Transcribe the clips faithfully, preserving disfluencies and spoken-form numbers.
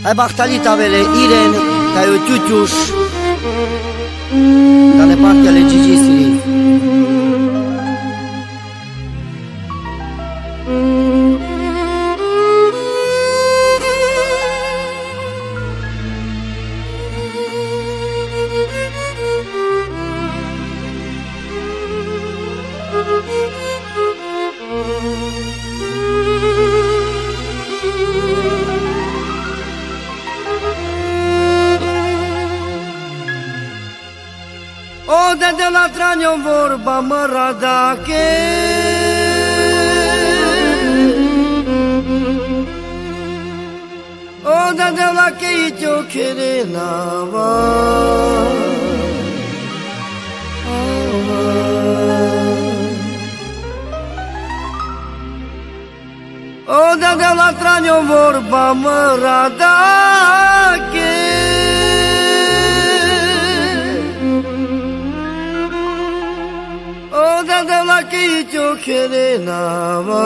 Ai bachtalita vele Iren, ca eu tiutiuș, dale partea le Gigi-siri. O de de la tranio vorba măradache, o de de la cheitio cherenava, o de de la tranio vorba măradache. De la cheitio cherenava,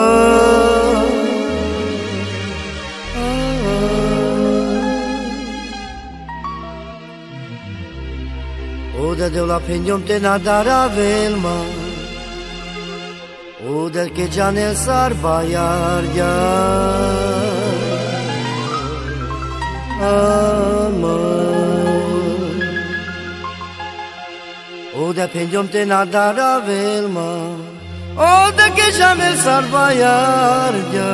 o de la pendiom te nadara velma, o del che già nel sarvaiardia, o de pendiom te nadara velma, o de che già me sarvaiardia.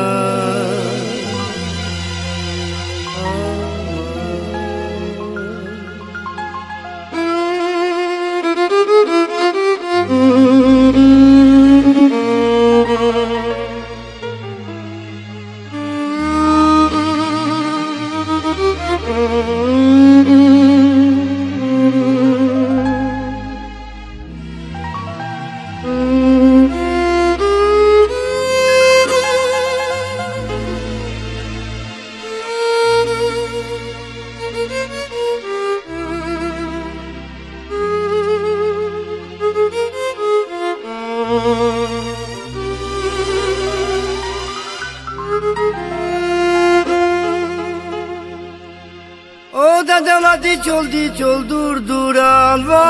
O de de la diciol diciol dur dur alva,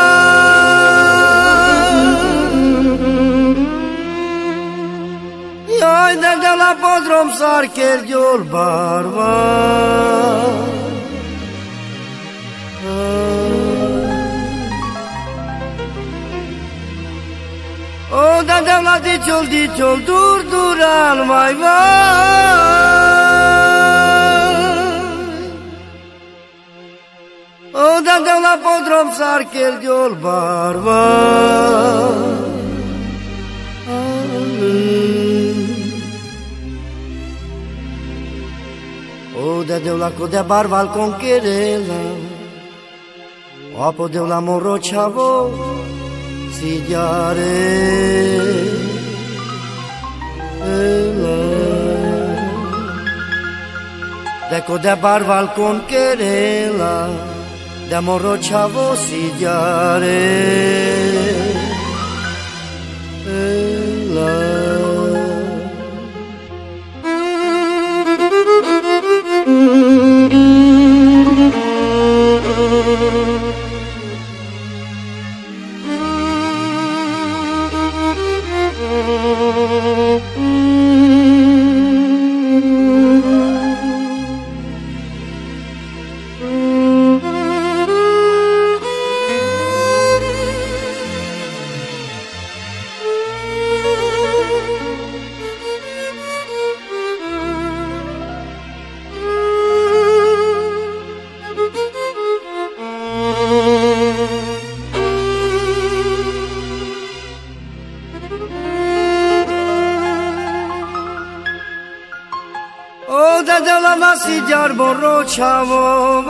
Ioi de de la podrom sar cherdiol barva, O de de la diciol diciol dur dur alva, O de de la podrom sar cherdiol barva, O de de la codea barva al concherela, O apo de la morociavo sidiare, De codea barva al concherela, de morociavo sidiare. O de de la masi diar borociavo,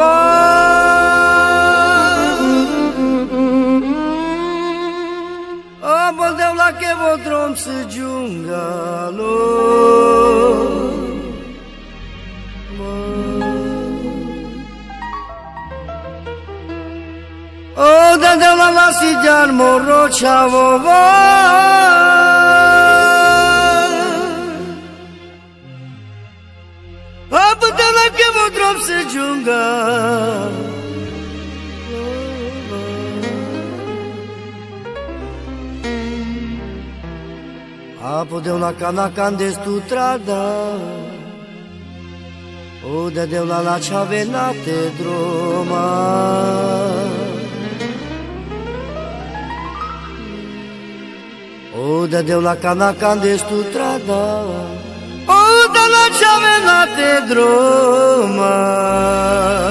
O bol de la che vodrom să giungalo, O de de la masi diar borociavo, putem la che vă drum se giunga. A putem la cana candestu trada. O de de la la ciavenate droma. O de de la cana candestu trada. O de la ciavenate droma.